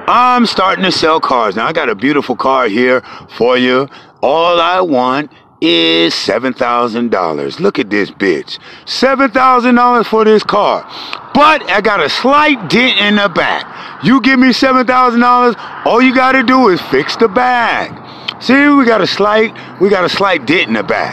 I'm starting to sell cars. Now, I got a beautiful car here for you. All I want is $7,000. Look at this bitch. $7,000 for this car. But I got a slight dent in the back. You give me $7,000, all you got to do is fix the back. See, we got a slight dent in the back.